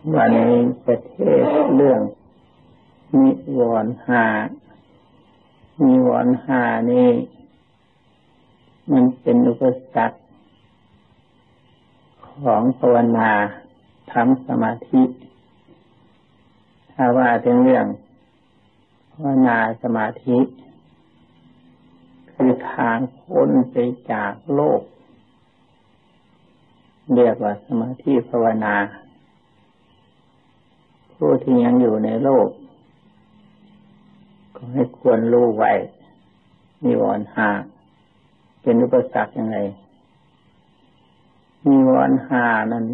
วันนี้ประเทศเรื่องนิวรณ์ห้านิวรณ์ห้านี่มันเป็นอุปสรรคของภาวนาทำสมาธิถ้าว่าถึงเรื่องภาวนาสมาธิคือทางพ้นไปจากโลกเรียกว่าสมาธิภาวนาผู้ที่ยังอยู่ในโลกก็ให้ควรรู้ไว้นิวรณ์ห้าเป็นอุปสรรคยังไงนิวรณ์ห้านั้น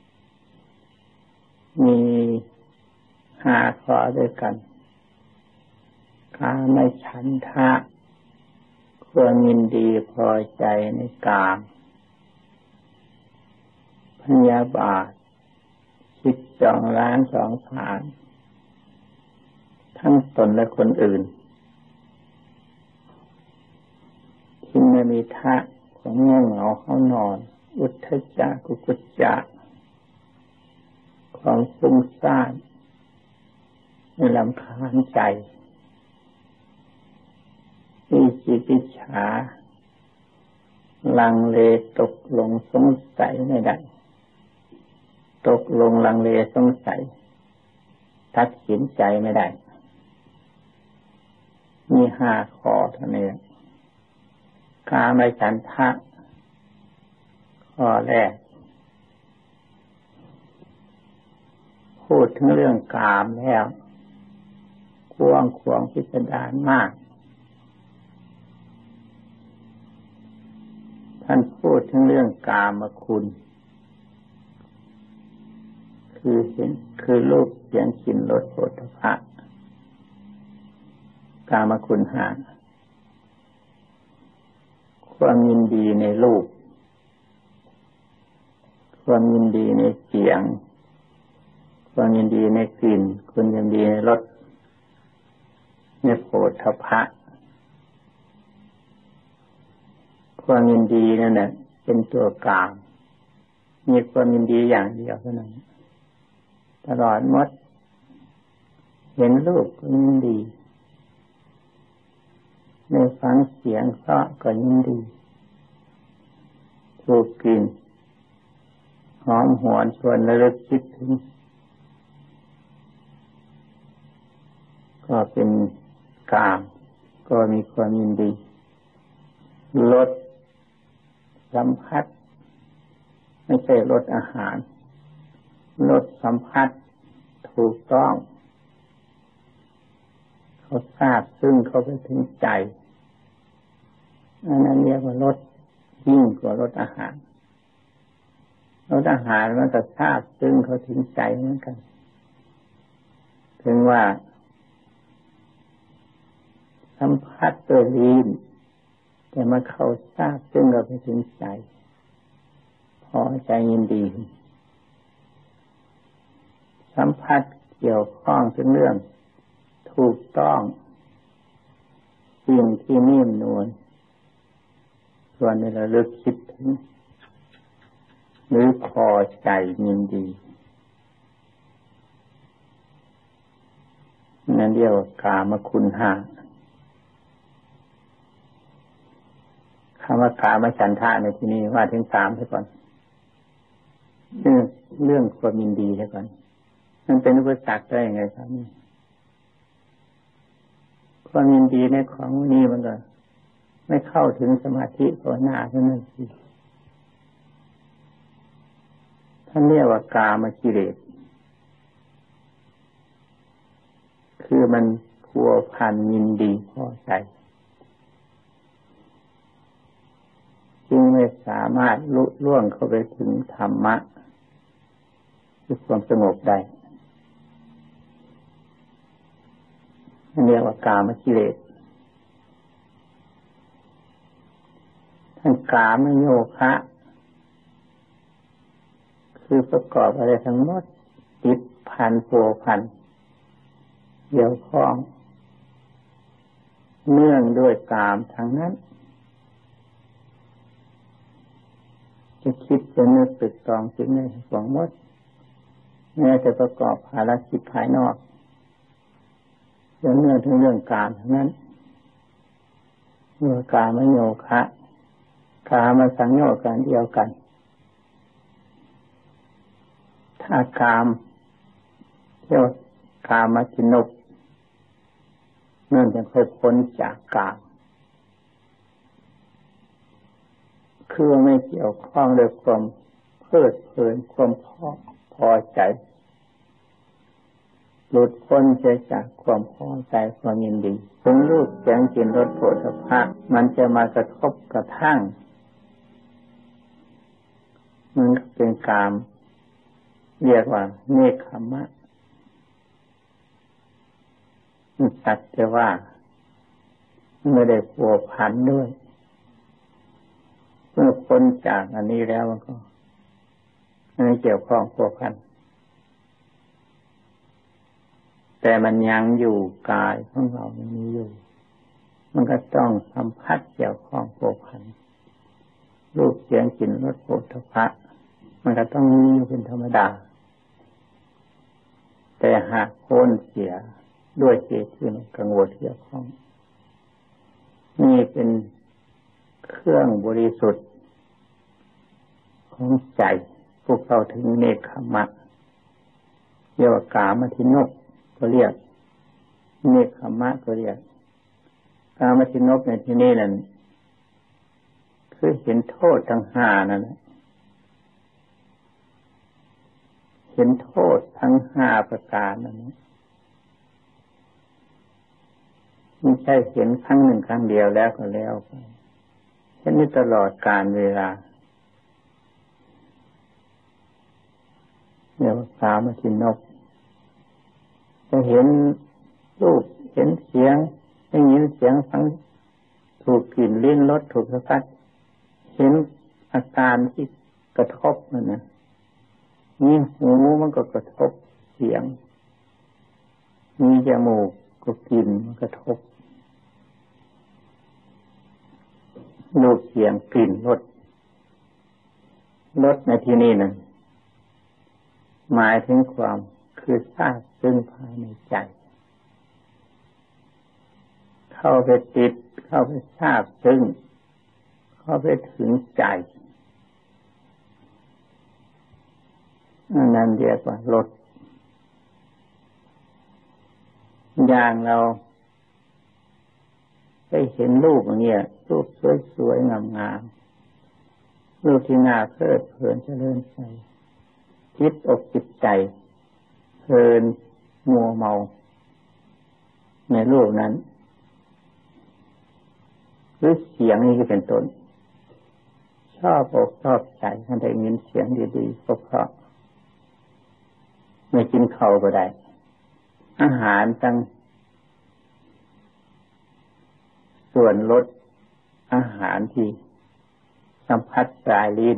มีห้าข้อด้วยกันกามฉันทะความยินดีพอใจในกามพยาบาทคิดจองร้านสองผานทั้งตนและคนอื่นทินมิทะของง่วงเหงาเข้านอนอุทธัจจะกุกุจจะความฟุ้งซ่านไม่รำคาญใจวิจิกิจฉาลังเลตกลงสงสัยไม่ได้ตกลงลังเลสงสัยตัดสินใจไม่ได้มีห้าข้อเท่านี้กามฉันทะข้อแรกพูดถึงเรื่องกามแล้วกว้างขวางพิสดารมากท่านพูดถึงเรื่องกามคุณคือรูปเสียงกลิ่นรสโผฏฐัพพะกามคุณห้าความยินดีในรูปความยินดีในเสียงความยินดีในกลิ่นความยินดีในรสในโผฏฐัพพะความยินดีนั่นแหละเป็นตัวกามมีความยินดีอย่างเดียวเท่านั้นตลอดหมดเห็นรูปก็ยินดีในฟังเสียงเพราะก็ยินดีถูกกลิ่นหอมหวนชวนระลึกคิดถึงก็เป็นกามก็มีความยินดีรสสัมผัสไม่ใช่รสอาหารรสสัมผัสถูกต้องเขาทราบซึ่งเขาไปถึงใจอันนั้นเรียกว่ารสยิ่งกว่ารสอาหารรสอาหารมันก็ทราบซึ่งเขาถึงใจเหมือนกันถึงว่าสัมผัสตัวลิ้นแต่มาเข้าทราบซึ่งเราไปถึงใจพอใจยินดีสัมผัสเกี่ยวข้องถึงเรื่องถูกต้องสิ่งที่นิ่มนวลส่วนนี้เราเลิกคิดถึงหรือพอใจยินดีนั่นเรียกว่ากามคุณห้าคำว่ากามฉันทะในที่นี้ว่าถึงสามใช่ก่อนเรื่องความยินดีใช่ก่อนมันเป็นอุปสรรคได้ยังไงครับนี่ความยินดีในของนี้มันก็ไม่เข้าถึงสมาธิภาวนาเท่านั้นสิท่านเรียกว่ากามกิเลสคือมันพัวพันยินดีพอใจจึงไม่สามารถลุล่วงเข้าไปถึงธรรมะคือความสงบได้เรียกว่ากามกิเลสท่านกามโยคะคือประกอบอะไรทั้งหมดติดพันพัวพันเกี่ยวข้องเนื่องด้วยกามทั้งนั้นจะคิดจะนึกตึกตองสิ่งใดของหมดแม้แต่ประกอบภารกิจภายนอกเรื่องถึงเรื่องการทั้งนั้นเมื่อกามโยคะกามสังโยชน์กันเดียวกันถ้ากามเรียกว่ากามจินุกเนื่องจากค่อยพ้นจากกามคือไม่เกี่ยวข้องด้วยความเพลิดเพลินความพอใจหลุดพ้นจากความพอใจความยินดีถึงรูปเสียงกลิ่นรสโผฏฐัพพะมันจะมากระทบกระทั่งมันเป็นกามเรียกว่าเนคขมะสักแต่ว่าไม่ได้ผัวพันด้วยเมื่อพ้นจากอันนี้แล้วมันก็ไม่เกี่ยวข้องผัวพันแต่มันยังอยู่กายของเรายังมีอยู่มันก็ต้องสัมผัสเกี่ยวข้องผัวพันรูปเสียงกลิ่นรสโผฏฐัพพะมันก็ต้องมีเป็นธรรมดาแต่หากพ้นเสียด้วยเหตุที่มันกังวลเกี่ยวข้องนี่เป็นเครื่องบริสุทธิ์ของใจพวกเราถึงเนคขมะเรียกว่ากามทินกก็เรียกเนคขมะก็เรียกกามทินกในที่นี้นั่นคือเห็นโทษทั้งห้านั่นแหละเห็นโทษทั้งห้าประการนั่นไม่ใช่เห็นครั้งหนึ่งครั้งเดียวแล้วก็แล้วไปเห็นตลอดกาลเวลาเรียกว่ากามทินกจะเห็นรูปเห็นเสียงได้ยินเสียงฟังถูกกลิ่นลิ้นรสถูกสัมผัสเห็นอาการที่กระทบนั่นนะมีหูมันก็กระทบเสียงมีจมูกก็กลิ่นมันกระทบรูปเสียงกลิ่นรสในที่นี้นั่นหมายถึงความคือทราบซึ่งภายในใจเข้าไปติดเข้าไปทราบซึ่งเข้าไปถึงใจนั่นเรียกว่ารสอย่างเราได้เห็นรูปอย่างเงี้ยรูปสวยๆงามๆรูปที่น่าเพลิดเพลินเจริญใจจิตอกจิตใจเพลินมัวเมาในรูปนั้นหรือเสียงนี้ก็เป็นต้นชอบอกชอบใจท่านได้ยินเสียงดีๆก็เพราะไม่กินข้าวก็ได้อาหารตั้งส่วนลดอาหารที่สัมผัสปลายลิ้น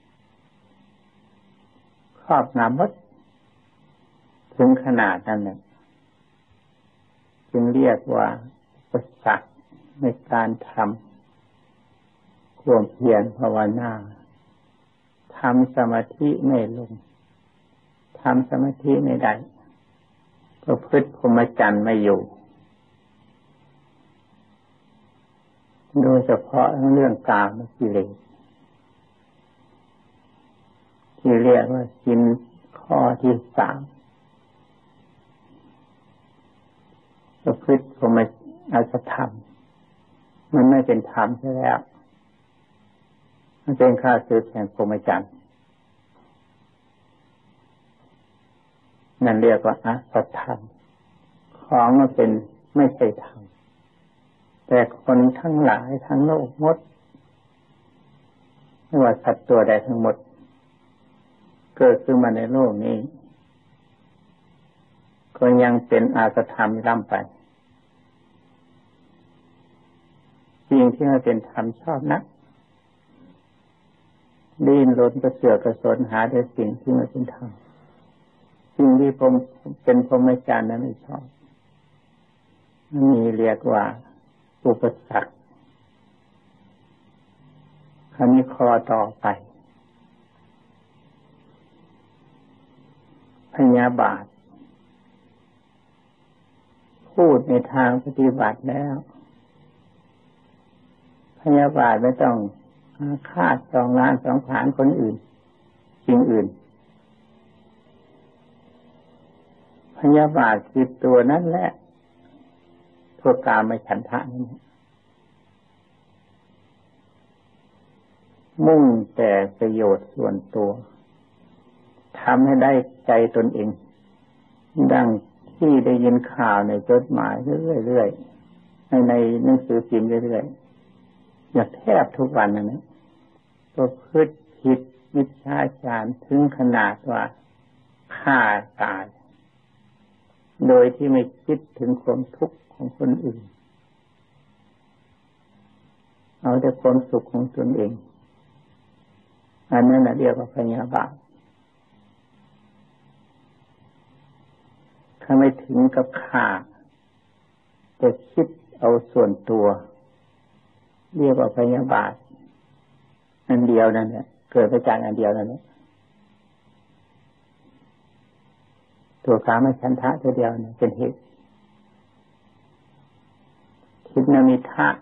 ครอบงำหมดถึงขนาดนั้นเนี่ยจึงเรียกว่าอุปสรรคในการทำความเพียรภาวนาทำสมาธิไม่ลงทำสมาธิไม่ได้ประพฤติพรหมจรรย์ไม่อยู่โดยเฉพาะเรื่องกามกิเลสที่เรียกว่ากินข้อที่สามประพฤติพรหมอสัตธรรมมันไม่เป็นธรรมใช่แล้วมันเป็นข้าศึกแห่งพรหมจรรย์นั่นเรียกว่าอสัตธรรมของมันเป็นไม่ใช่ธรรมแต่คนทั้งหลายทั้งโลกหมดไม่ว่าสัตว์ตัวใดทั้งหมดเกิดขึ้นมาในโลกนี้ก็ยังเป็นอสัตธรรมล่ำไปสิ่งที่มันเป็นธรรมชอบนักดิ้นรนกระเสือกกระสนหาแต่สิ่งที่มันเป็นธรรมสิ่งที่ผมเป็นพรหมจรรย์นั้นไม่ชอบนี่เรียกว่าอุปสรรคคำนี้ข้อต่อไปพยาบาทพูดในทางปฏิบัติแล้วพยาบาทไม่ต้องอาฆาตจองล้างสองผลาญคนอื่นสิ่งอื่นพยาบาทคือตัวนั้นแหละตัวกามฉันทะนั่นมุ่งแต่ประโยชน์ส่วนตัวทำให้ได้ใจตนเองดังที่ได้ยินข่าวในจดหมายเรื่อยๆในหนังสือพิมพ์เรื่อยๆอย่าแทบทุกวันนะประพฤติผิดมิจฉาจารถึงขนาดว่าฆ่าตายโดยที่ไม่คิดถึงความทุกข์ของคนอื่นเอาแต่ความสุขของตนเองอันนั้นเรียกว่าพยาบาทถ้าไม่ถึงกับฆ่าแต่คิดเอาส่วนตัวเรียกว่าพยาบาทอันเดียวนั่นแหละเกิดมาจากอันเดียวนั่นแหละตัวกามฉันทะตัวเดียวเนี่ยเป็นเหตุทิฏฐิมิทะ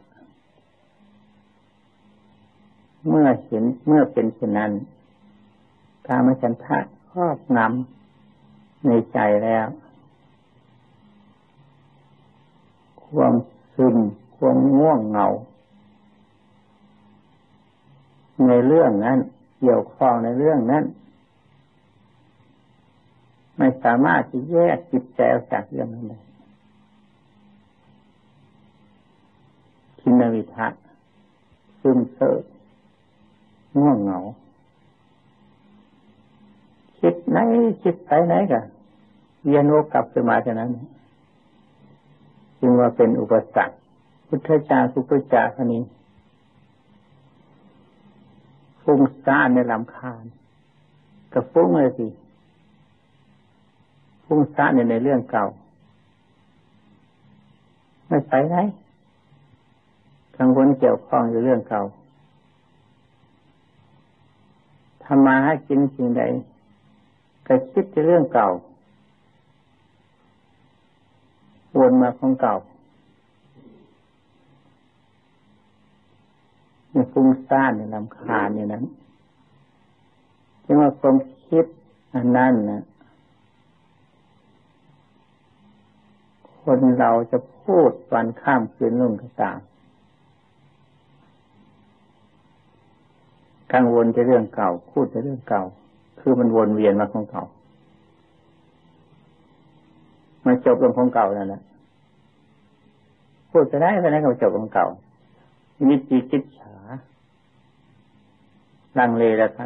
เมื่อเป็นเช่นนั้นกามฉันทะครอบงำในใจแล้วความซึมความง่วงเหงาในเรื่องนั้นเกี่ยวข้องในเรื่องนั้นไม่สามารถจะแยกจิตใจออกจากเรื่องนั้นได้ทิฏฐิมิทะซึมเซ่อง่วงเหงาคิดไหนคิดไปไหนกันเวียนวกกลับขึ้นมาเท่านั้นจึงว่าเป็นอุปสรรคพุทธเจ้าสุภจาคนนี้ฟุ้งซ่านในรำคาญก็ฟุ้งเลยสิฟุ้งซ่านในเรื่องเก่าไม่ไปไหนกังวลเกี่ยวข้องอยู่เรื่องเก่าทำมาให้กินสิ่งใดก็คิดในเรื่องเก่าวนมาของเก่าในฟุ้งซ่านในรำคาญอย่างนั้นจึงว่าความคิดอันนั้นนะคนเราจะพูดวันข้ามคืนรุ่งก็ตามกังวลในเรื่องเก่าพูดในเรื่องเก่าคือมันวนเวียนมาของเก่ามันจบลงของเก่านั่นแหละพูดไปได้ไปไหนก็จบของเก่าวิจิกิจฉาลังเลแล้วท่าน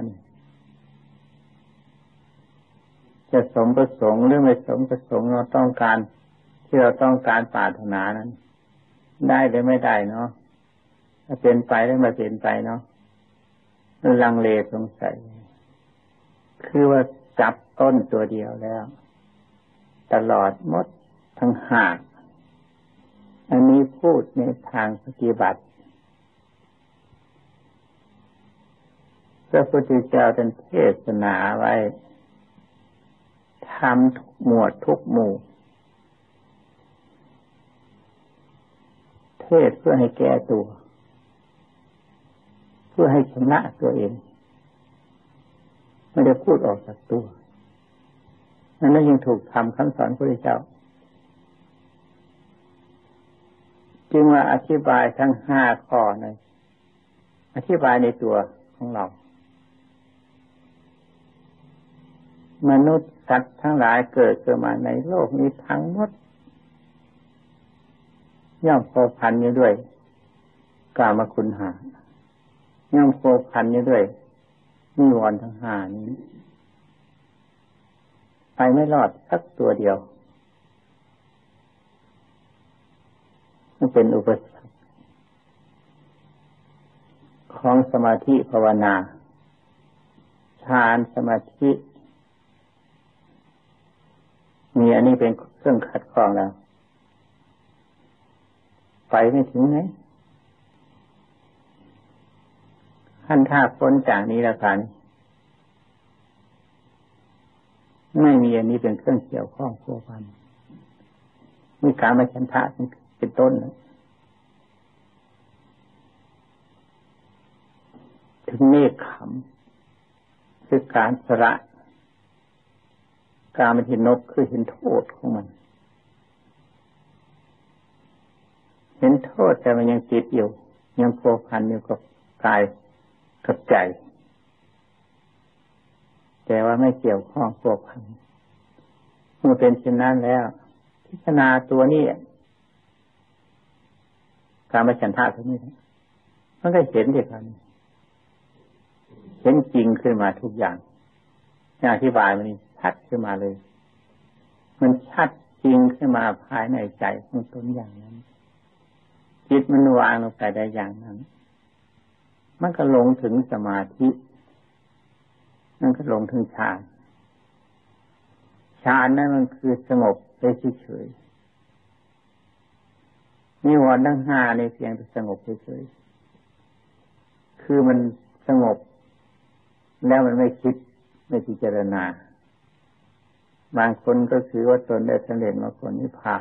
จะสมประสงค์หรือไม่สมประสงค์เราต้องการที่เราต้องการปรารถนานั้นได้หรือไม่ได้เนาะถ้าเป็นไปหรือไม่เป็นไปเนาะลังเลสงสัยคือว่าจับต้นตัวเดียวแล้วตลอดหมดทั้งหากอันนี้พูดในทางปฏิบัติพระพุทธเจ้าท่านเทศนาไว้ทำทุกหมวดทุกหมู่เทศเพื่อให้แก้ตัวเพื่อให้ชนะตัวเองไม่ได้พูดออกจากตัวนั่นยังถูกทำคำสอนพระพุทธเจ้าจึงว่าอธิบายทั้ง5 ข้อนะอธิบายในตัวของเรามนุษย์สัตว์ทั้งหลายเกิดขึ้นมาในโลกนี้ทั้งหมดย่อมพัวพันอยู่ด้วยกามคุณ5ย่อมพัวพันอยู่ด้วยนิวรณ์ทั้ง5นี้ไปไม่รอดสักตัวเดียวมันเป็นอุปสรรคของสมาธิภาวนาฌานสมาธิมีอันนี้เป็นเครื่องขัดข้องแล้วไปไม่ถึงไหนขั้นถ้าพ้นจากนี้แล้วกันไม่มีอันนี้เป็นเครื่องเกี่ยวข้องพัวพันมีกามฉันทะเป็นต้นถึงเนกขมคือการสละกามทินกคือเห็นโทษของมันเห็นโทษแต่มันยังติดอยู่ยังพัวพันอยู่กับกายกับใจแต่ว่าไม่เกี่ยวข้องพัวพันเมื่อเป็นเช่นนั้นแล้วพิจารณาตัวนี้การมาฉันทะตรงนี้มันก็เห็นเด็กกันเห็นจริงขึ้นมาทุกอย่างอธิบายมันชัดขึ้นมาเลยมันชัดจริงขึ้นมาภายในใจของตนอย่างนั้นจิตมันวางลงไปได้อย่างนั้นมันก็ลงถึงสมาธิมันก็ลงถึงฌานฌานนั่นมันคือสงบไปเฉยๆนิวรณ์ทั้งห้าในเพียงแต่สงบเฉยๆคือมันสงบแล้วมันไม่คิดไม่พิจารณาบางคนก็ถือว่าตนได้สำเร็จมรรคผลนิพพาน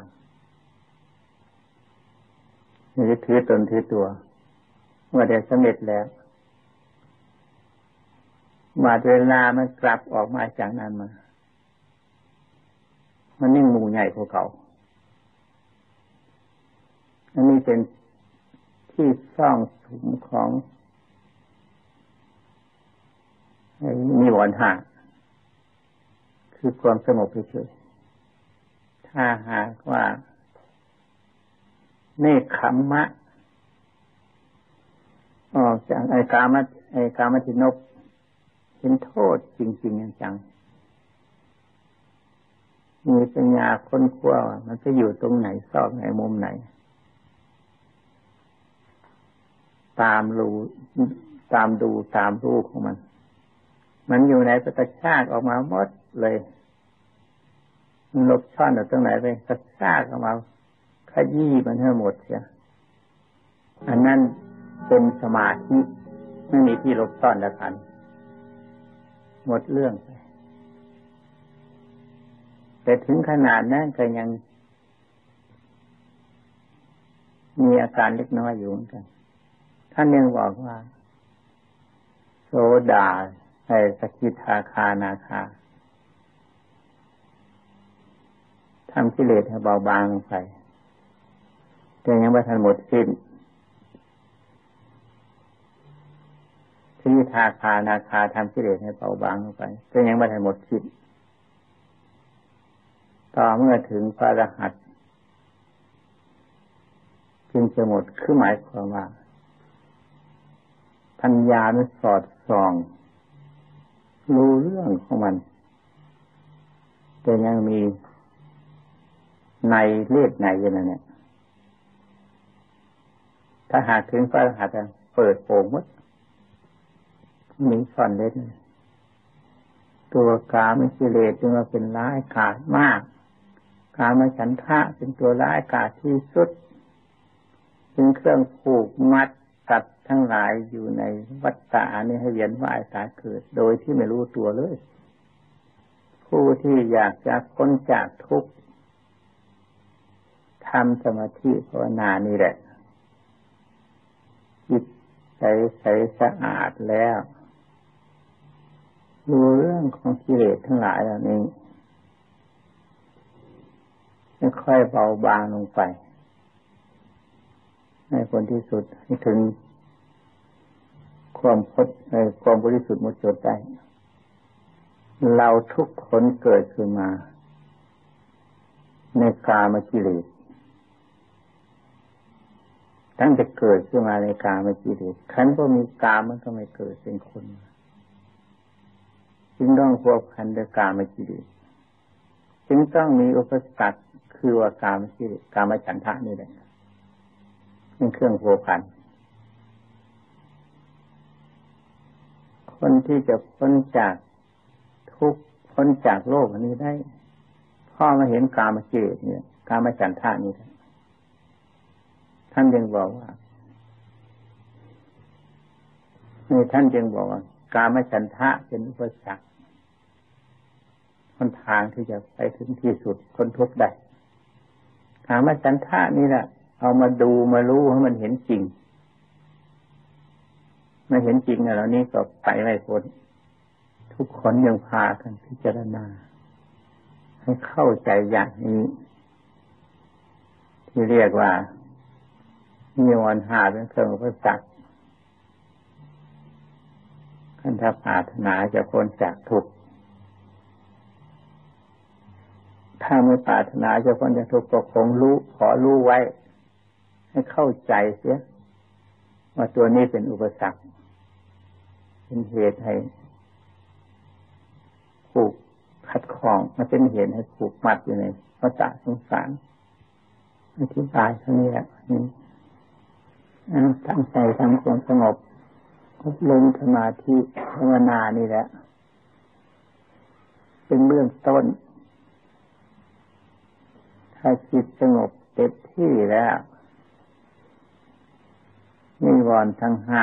นี่ถือตนถือตัวว่าได้สำเร็จแล้วมาเวลามันกลับออกมาจากนั้นมามันยิ่งหมู่ใหญ่กว่าเก่าอันนี้เป็นที่ซ่องสุมของนิวรณ์ห้าคือความสงบเฉยๆถ้าหากว่าเนกขัมมะออกจากกามทินกเห็นโทษจริงๆจังมีปัญญาค้นคว้ามันจะอยู่ตรงไหนซอกไหนมุมไหนตามดูตามรู้ของมันอยู่ไหนก็กระชากออกมาหมดเลยมันหลบซ่อนอยู่ตรงไหนไปกระชากออกมาขยี้มันให้หมดเสียอันนั้นเป็นสมาธิไม่มีที่หลบซ่อนแล้วกันหมดเรื่องไปแต่ถึงขนาดนั้นก็ยังมีอาการเล็กน้อยอยู่เหมือนกันท่านยังบอกว่าโสดาสกิทาคานาคาทำกิเลสให้เบาบางลงไปแต่ยังไม่ทันหมดสิ้นสกิทาคานาคาทำกิเลสให้เบาบางลงไปแต่ยังไม่ทันหมดสิ้นต่อเมื่อถึงพระอรหันต์จึงจะหมดคือหมายความว่าปัญญามันสอดส่องรู้เรื่องของมันแต่ยังมีในเลือดในอยู่นั่นเนี่ยถ้าหากถึงพระอรหันต์เปิดโปงหมดมีซ่อนเล็ดตัวกามกิเลสจึงว่าเป็นร้ายกาจมากกามฉันทะเป็นตัวร้ายกาจที่สุดเป็นเครื่องผูกมัดสัตว์ทั้งหลายอยู่ในวัฏฏะนี้ให้เวียนว่ายตายเกิดโดยที่ไม่รู้ตัวเลยผู้ที่อยากจะพ้นจากทุกข์ทำสมาธิภาวนานี่แหละจิตใสสะอาดแล้วรู้เรื่องของกิเลสทั้งหลายเหล่านี้ค่อยเบาบางลงไปในผลที่สุดให้ถึงความบริสุทธิ์หมดจดได้เราทุกคนเกิดขึ้นมาในกามกิเลสตั้งแต่เกิดขึ้นมาในกามกิเลสขันธ์ก็มีกามมันก็ไม่เกิดเป็นคนจึงต้องพัวพันด้วยกามกิเลสจึงต้องมีอุปสรรคคือว่ากามกิเลสกามฉันทะนี่แหละเป็นเครื่องพัวพันคนที่จะพ้นจากทุกข์พ้นจากโลกอันนี้ได้พ่อมาเห็นกามกิเลสเนี่ยกามฉันทะนี่แหละท่านจึงบอกว่ากามฉันทะเป็นอุปสรรคมันทางที่จะไปถึงที่สุดพ้นทุกข์ได้กามฉันทะนี่แหละเอามาดูมารู้ให้มันเห็นจริงไม่เห็นจริงนะแล้วนี่ก็ไปไม่พ้นทุกคนยังพากันพิจารณาให้เข้าใจอย่างนี้ที่เรียกว่านิวรณ์ห้าเป็นเครื่องอุปสรรคคันถ้าปรารถนาจะพ้นจากทุกข์ถ้าไม่ปรารถนาจะพ้นจากทุกข์ก็คงรู้ขอรู้ไว้ให้เข้าใจเสียว่าตัวนี้เป็นอุปสรรคเป็นเหตุให้ผูกขัดข้องมันเป็นเหตุให้ผูกมัดอยู่ในวัฏสงสารอธิบายเท่านี้แหละตั้งใจทำความสงบอบรมสมาธิภาวนานี่แหละเป็นเบื้องต้นถ้าจิตสงบเต็มที่แล้วนิวรณ์ทั้งห้า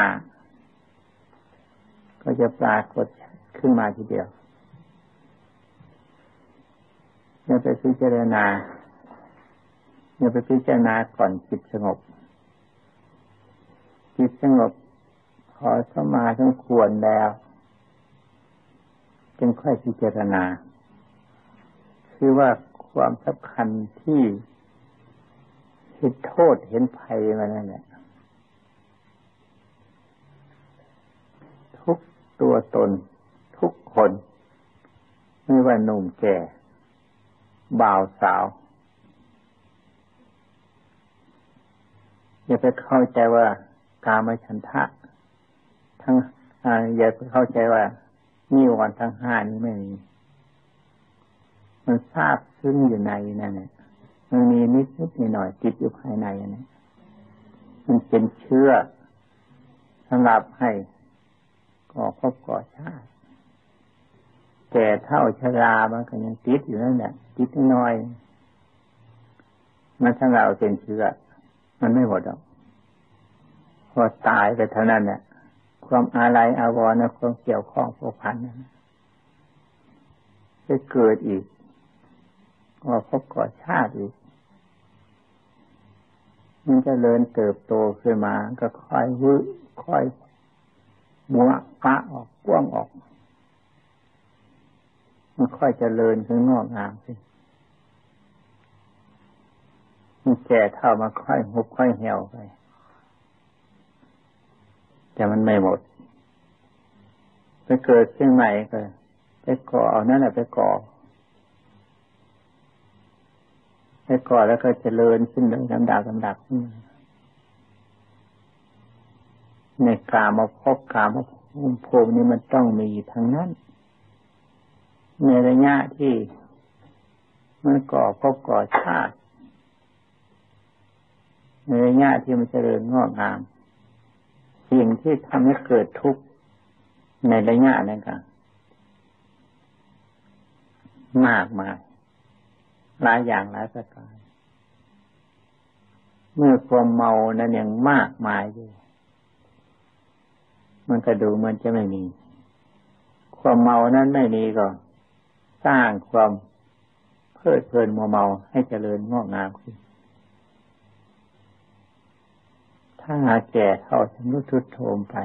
ก็จะปรากฏขึ้นมาทีเดียวอย่าไปพิจารณาก่อนจิตสงบจิตสงบพอสมาทั้งควรแล้วจึงค่อยพิจารณาคือว่าความสำคัญที่เห็นโทษเห็นภัยมานั่นแหละทุกตัวตนทุกคนไม่ว่าหนุ่มแก่บ่าวสาวอย่าไปเข้าใจว่ากามฉันทะทั้งอย่าไปเข้าใจว่านิวรณ์ทั้งห้านี้ไม่มีมันทราบซึ้งอยู่ในนั่นแหละมันมีนิดหน่อยติดอยู่ภายในนั่นแหละมันเป็นเชื้อสำหรับให้ก่อภพก่อชาติแก่เฒ่าชรามันก็ยังติดอยู่นั่นแหละติดน้อยมันถ้าเราเป็นเชื้อมันไม่หมดหรอกพอตายไปเท่านั้นแหละความอาลัยอาวรณ์ความเกี่ยวข้องผูกพันนั้นจะเกิดอีกก็พบก่อชาติอีกมันจะเจริญเติบโตขึ้นมาก็ค่อยมัวกะออกกว้างออกมันค่อยเจริญขึ้นงอกงามขึ้นมันแก่เท่ามาค่อยหุบค่อยเหี่ยวไปแต่มันไม่หมดไปเกิดขึ้นใหม่ก็ไปก่อเอานั่นแหละไปก่อแล้วก็เจริญขึ้นโดยลำดับในกามภพกามภูมินี้มันต้องมีทั้งนั้นในระยะที่มันก่อภพก่อชาติในระยะที่มันเจริญงอกงามสิ่งที่ทำให้เกิดทุกข์ในระยะนั้นก็มากมายหลายอย่างหลายประการเมื่อความเมานั้นยังมากมายอยู่มันก็ดูมันจะไม่มีความเมานั้นไม่มีก็สร้างความเพลิดเพลินมัวเมาให้เจริญงอกงามขึ้นถ้าแก่เท่าชำรุดทรุดโทรมไป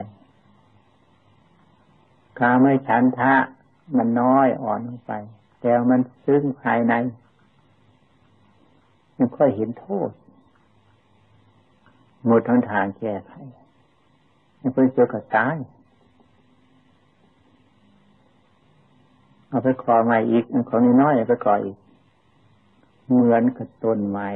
กามฉันทะมันน้อยอ่อนลงไปแต่มันซึ้งภายในมันค่อยเห็นโทษหมดทางแก้ไขมันเป็นเจอกับตายเอาไปก่อใหม่อีกของน้อยไปก่ออีกเหมือนกับต้นไม้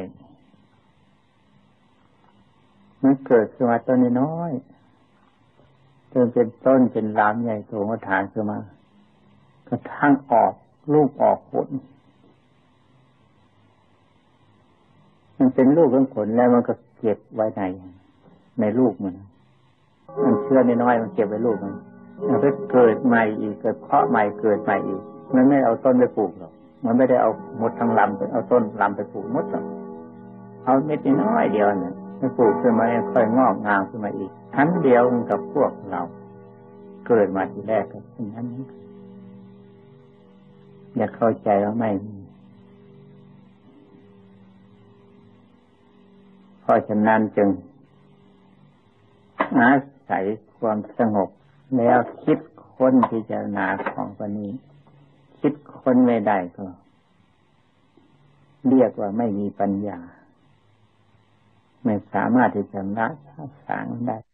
มันเกิดขึ้นมาต้นน้อยจนเป็นต้นเป็นลำใหญ่โตมาฐานขึ้นมากระทั่งออกลูกออกผลมันเป็นลูกเป็นผลแล้วมันก็เก็บไว้ในลูกมันเชื่อน้อยมันเก็บไว้ลูกมันไปเกิดใหม่อีกเกิดเพาะใหม่เกิดใหม่อีกมันไม่เอาต้นไปปลูกหรอกมันไม่ได้เอาหมดทั้งลำไปเอาต้นลำไปปลูกหมดหรอกเอาเม็ดน้อยเดียวเนี่ยไปปลูกขึ้นมาค่อยงอกงามขึ้นมาอีกชั้นเดียวกับพวกเราเกิดมาทีแรกก็เป็นนั้นอย่าเข้าใจว่าไม่มีเพราะฉะนั้นจึงอาศัยความสงบแล้วคิดค้นพิจารณาของคนนี้คิดค้นไม่ได้ก็เรียกว่าไม่มีปัญญาไม่สามารถที่จะละสางได้